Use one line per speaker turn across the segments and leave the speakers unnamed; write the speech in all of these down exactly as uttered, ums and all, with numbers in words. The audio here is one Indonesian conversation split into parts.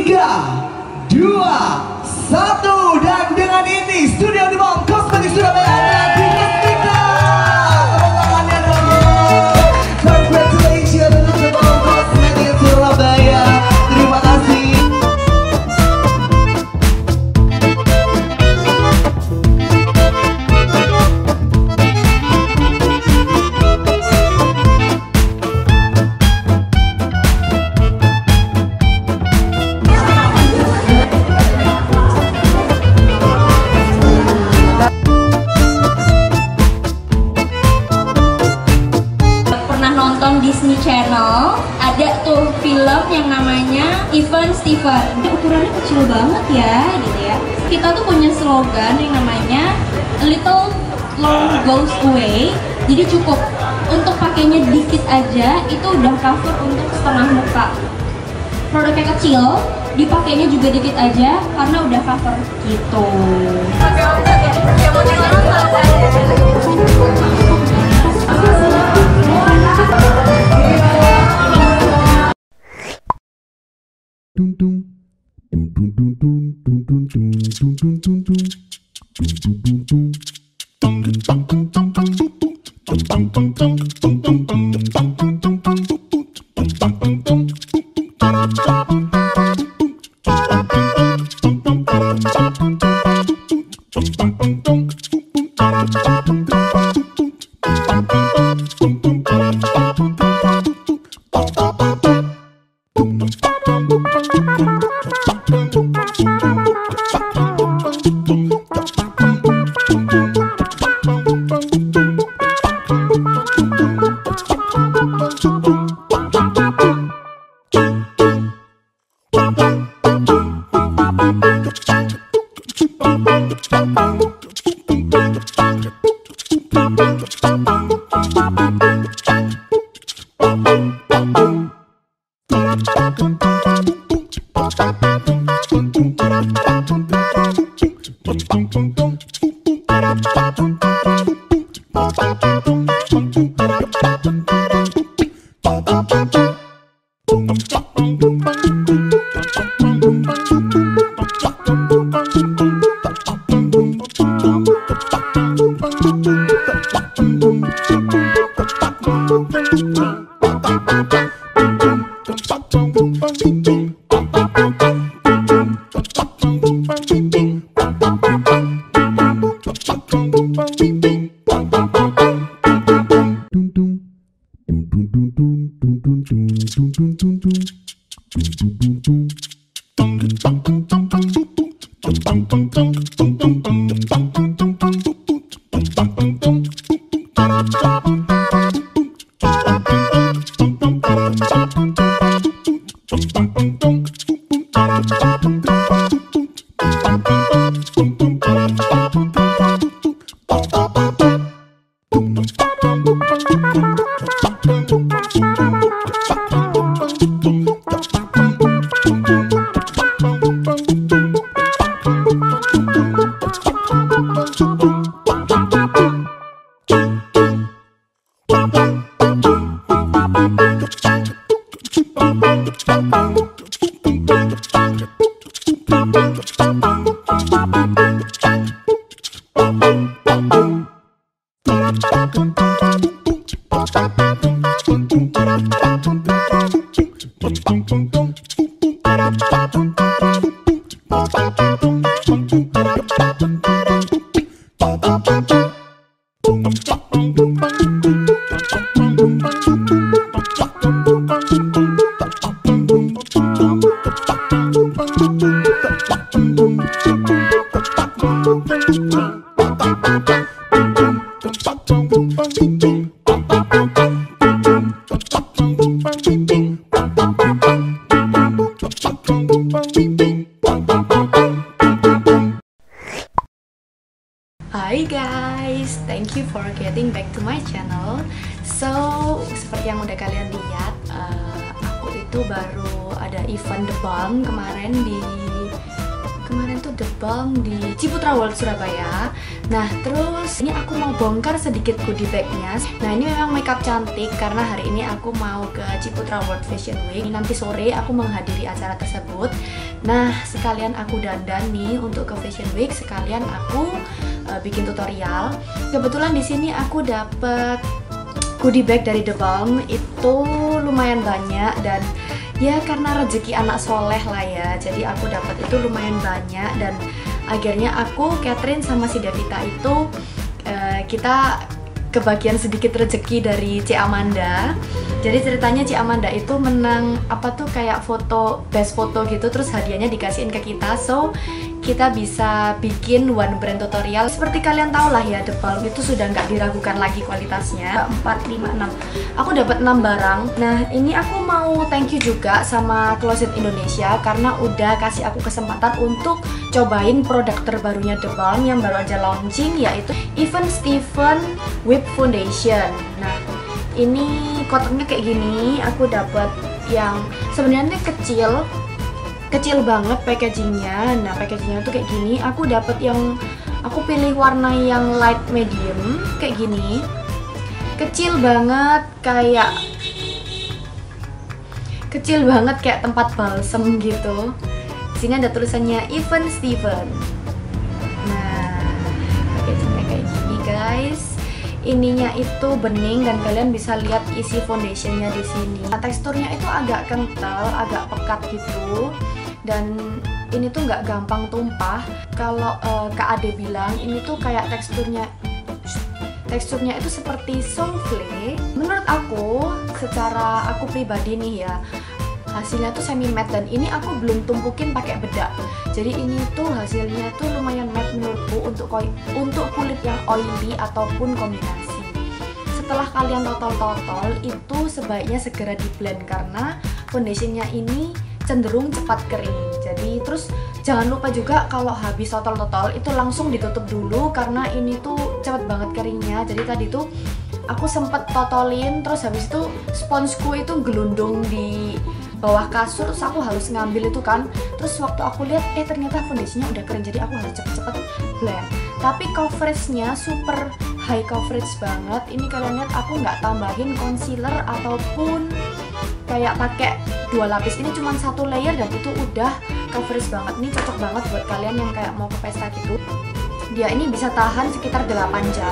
tiga, dua, satu. Dan dengan ini Studio The Bomb Cosmetic Surabaya adalah diresmikan. Tepuk tangannya dong. Congratulations untuk The Bomb Cosmetic Surabaya. Terima kasih.
Disney Channel ada tuh film yang namanya Even Steven. Ukurannya kecil banget ya, gitu ya. Kita tuh punya slogan yang namanya A Little Long Goes Away. Jadi cukup untuk pakainya dikit aja itu udah cover untuk setengah muka. Produknya kecil, dipakainya juga dikit aja karena udah cover gitu.
Tung tung tung tung tung tung tung tung tung tung tung tung tung
Hi guys, thank you for getting back to my channel. So, seperti yang udah kalian lihat, uh, aku itu baru ada event The Balm kemarin di kemarin tuh The Balm di Ciputra World Surabaya. Nah, terus ini aku mau bongkar sedikit goodie bagnya. Nah, ini memang makeup cantik karena hari ini aku mau ke Ciputra World Fashion Week. Nanti sore aku menghadiri acara tersebut. Nah, sekalian aku dandan nih untuk ke Fashion Week, sekalian aku uh, bikin tutorial. Kebetulan di sini aku dapet goodie bag dari The Balm, itu lumayan banyak dan ya karena rezeki anak soleh lah ya. Jadi aku dapat itu lumayan banyak dan akhirnya aku, Catherine sama si Devita itu uh, kita kebagian sedikit rezeki dari Ci Amanda. Jadi ceritanya Ci Amanda itu menang apa tuh kayak foto, best foto gitu, terus hadiahnya dikasihin ke kita. So kita bisa bikin one brand tutorial. Seperti kalian tahu lah ya, The Balm itu sudah nggak diragukan lagi kualitasnya. Empat, lima, enam. Aku dapat enam barang. Nah ini aku mau thank you juga sama Closet Indonesia karena udah kasih aku kesempatan untuk cobain produk terbarunya The Balm yang baru aja launching, yaitu Even Stephen Whip Foundation. Nah ini kotaknya kayak gini. Aku dapat yang sebenarnya kecil kecil banget packagingnya. Nah packagingnya tuh kayak gini. Aku dapat yang aku pilih warna yang light medium kayak gini, kecil banget, kayak kecil banget kayak tempat balsem gitu. Di sini ada tulisannya Even Stephen. Nah packagingnya kayak gini guys. Ininya itu bening dan kalian bisa lihat isi foundationnya di sini. Nah, teksturnya itu agak kental, agak pekat gitu. Dan ini tuh nggak gampang tumpah. Kalau uh, Kak Ade bilang ini tuh kayak teksturnya teksturnya itu seperti souffle. Menurut aku, secara aku pribadi nih ya, hasilnya tuh semi matte dan ini aku belum tumpukin pakai bedak. Jadi ini tuh hasilnya tuh lumayan matte menurutku untuk untuk kulit yang oily ataupun kombinasi. Setelah kalian totol-totol itu sebaiknya segera di blend karena foundationnya ini cenderung cepat kering. Jadi terus jangan lupa juga kalau habis totol-totol itu langsung ditutup dulu karena ini tuh cepet banget keringnya. Jadi tadi tuh aku sempet totolin, terus habis itu sponsku itu gelundung di bawah kasur, terus aku harus ngambil itu kan. Terus waktu aku lihat, eh ternyata foundationnya udah kering, jadi aku harus cepet-cepet blend. Tapi coveragenya super high coverage banget. Ini kalian lihat aku nggak tambahin concealer ataupun kayak pakai dua lapis. Ini cuma satu layer dan itu udah coverage banget. Ini cocok banget buat kalian yang kayak mau ke pesta gitu. Dia ini bisa tahan sekitar delapan jam.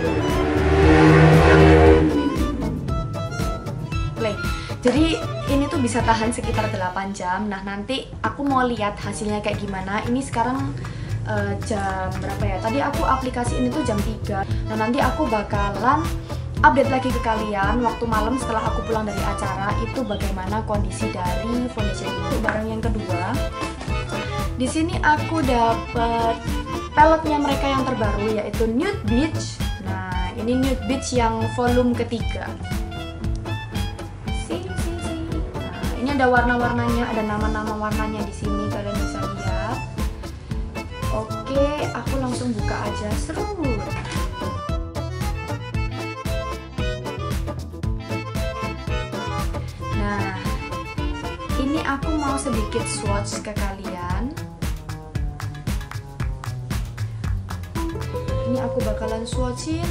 Play. Jadi ini tuh bisa tahan sekitar delapan jam. Nah nanti aku mau lihat hasilnya kayak gimana. Ini sekarang uh, jam berapa ya? Tadi aku aplikasi ini tuh jam tiga. Nah nanti aku bakalan update lagi ke kalian waktu malam setelah aku pulang dari acara itu bagaimana kondisi dari foundation itu. Barang yang kedua, di sini aku dapet paletnya mereka yang terbaru yaitu Nude Beach. Nah ini Nude Beach yang volume ketiga. Si, si, si. Nah ini ada warna-warnanya, ada nama-nama warnanya di sini kalian bisa lihat. Oke, aku langsung buka aja. Seru. Nah, ini aku mau sedikit swatch ke kalian. Ini aku bakalan swatchin.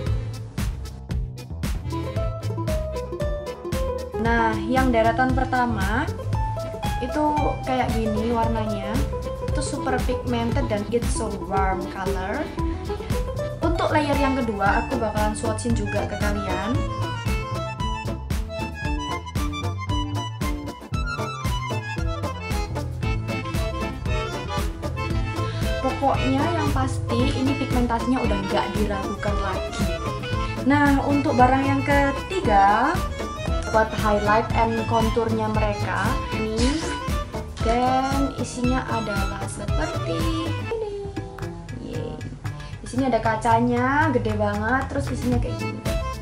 Nah, yang deretan pertama itu kayak gini warnanya. Itu super pigmented dan it's so warm color. Untuk layer yang kedua, aku bakalan swatchin juga ke kalian. Pokoknya yang pasti ini pigmentasinya udah nggak diragukan lagi. Nah untuk barang yang ketiga, buat highlight and contournya mereka ini, dan isinya adalah seperti ini. Yeay. Di sini ada kacanya gede banget, terus isinya kayak gini.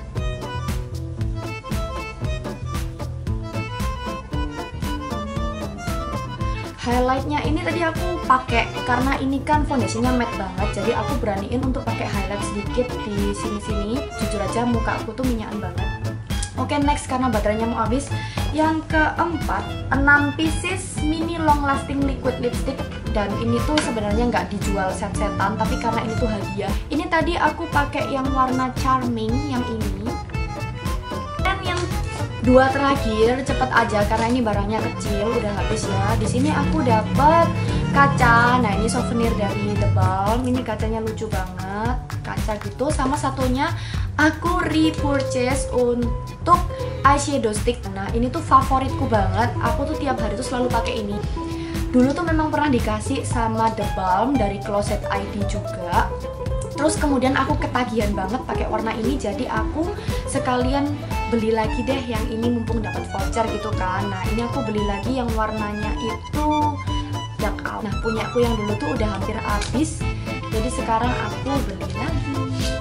Highlightnya ini tadi aku pakai karena ini kan foundationnya matte banget, jadi aku beraniin untuk pakai highlight sedikit di sini-sini. Jujur aja muka aku tuh minyakan banget. Oke, next karena baterainya mau habis. Yang keempat, enam pieces mini long lasting liquid lipstick. Dan ini tuh sebenarnya nggak dijual set-setan, tapi karena ini tuh hadiah. Ini tadi aku pakai yang warna charming yang ini. Dan yang dua terakhir cepet aja karena ini barangnya kecil, udah habis ya. Di sini aku dapat kaca. Nah, ini souvenir dari The Balm. Ini kacanya lucu banget, kaca gitu. Sama satunya aku repurchase untuk eyeshadow stick. Nah, ini tuh favoritku banget. Aku tuh tiap hari tuh selalu pakai ini. Dulu tuh memang pernah dikasih sama The Balm dari Closet I D juga. Terus kemudian aku ketagihan banget pakai warna ini, jadi aku sekalian beli lagi deh yang ini mumpung dapat voucher gitu kan. Nah, ini aku beli lagi yang warnanya itu dark out. Nah, punya aku yang dulu tuh udah hampir habis, jadi sekarang aku beli lagi.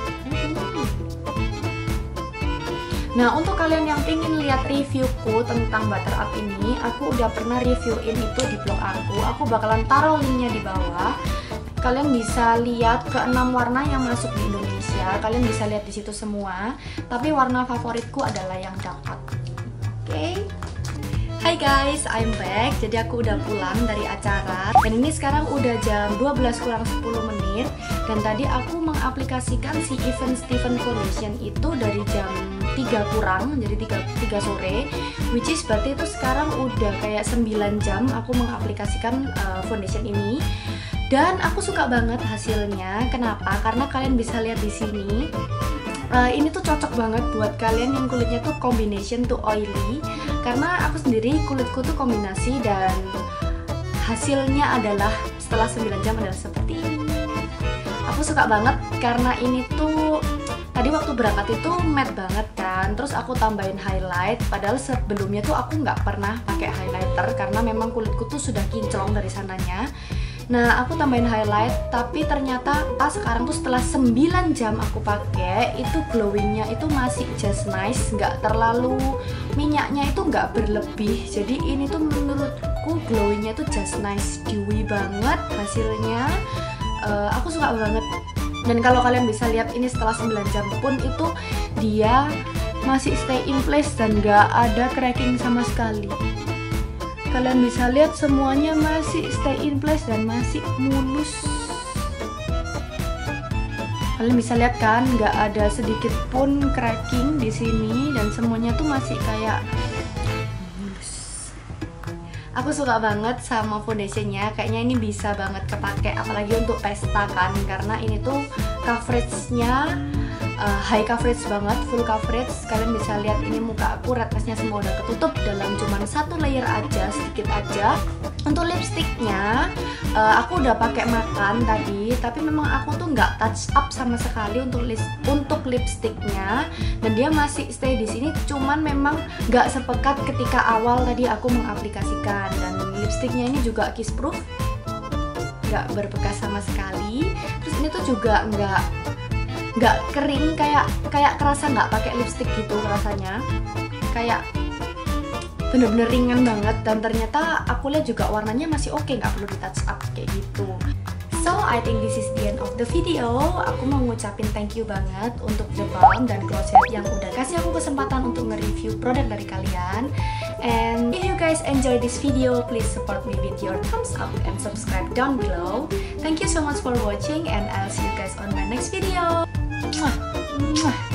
Nah, untuk kalian yang pengen lihat reviewku tentang butter up ini, aku udah pernah reviewin itu di blog aku. Aku bakalan taruh linknya di bawah. Kalian bisa lihat keenam warna yang masuk di Indonesia. Kalian bisa lihat di situ semua. Tapi warna favoritku adalah yang dark out. Oke. Okay. Hai guys, I'm back. Jadi aku udah pulang dari acara. Dan ini sekarang udah jam dua belas kurang sepuluh menit. Dan tadi aku mengaplikasikan si Even Stephen Foundation itu dari jam tiga kurang, jadi tiga sore, which is berarti itu sekarang udah kayak sembilan jam aku mengaplikasikan uh, foundation ini. Dan aku suka banget hasilnya. Kenapa? Karena kalian bisa lihat di sini. Uh, ini tuh cocok banget buat kalian yang kulitnya tuh combination to oily. Karena aku sendiri kulitku tuh kombinasi dan hasilnya adalah setelah sembilan jam adalah seperti ini. Aku suka banget karena ini tuh tadi waktu berangkat itu matte banget kan. Terus aku tambahin highlight. Padahal sebelumnya tuh aku nggak pernah pakai highlighter karena memang kulitku tuh sudah kinclong dari sananya. Nah, aku tambahin highlight, tapi ternyata pas sekarang tuh setelah sembilan jam aku pakai, itu glowingnya itu masih just nice, nggak terlalu, minyaknya itu nggak berlebih. Jadi ini tuh menurutku glowingnya tuh just nice, dewy banget hasilnya. Uh, aku suka banget. Dan kalau kalian bisa lihat ini setelah sembilan jam pun itu dia masih stay in place dan nggak ada cracking sama sekali. Kalian bisa lihat semuanya masih stay in place dan masih mulus. Kalian bisa lihat kan, nggak ada sedikit pun cracking di sini dan semuanya tuh masih kayak mulus. Aku suka banget sama foundationnya, kayaknya ini bisa banget kepake apalagi untuk pesta kan, karena ini tuh coveragenya Uh, high coverage banget, full coverage. Kalian bisa lihat ini muka aku rednessnya semua udah ketutup dalam cuman satu layer aja, sedikit aja. Untuk lipsticknya uh, aku udah pakai makan tadi, tapi memang aku tuh nggak touch up sama sekali untuk lip untuk lipsticknya, dan dia masih stay di sini. Cuman memang nggak sepekat ketika awal tadi aku mengaplikasikan. Dan lipsticknya ini juga kiss proof, nggak berbekas sama sekali. Terus ini tuh juga nggak nggak kering, kayak kayak kerasa nggak pakai lipstick gitu rasanya, kayak bener-bener ringan banget. Dan ternyata aku lihat juga warnanya masih oke, nggak perlu di touch up kayak gitu. So I think this is the end of the video. Aku mau ngucapin thank you banget untuk The Balm dan Closet yang udah kasih aku kesempatan untuk nge-review produk dari kalian. And if you guys enjoy this video, please support me with your thumbs up and subscribe down below. Thank you so much for watching and I'll see you guys on my next video. Mwah, mwah.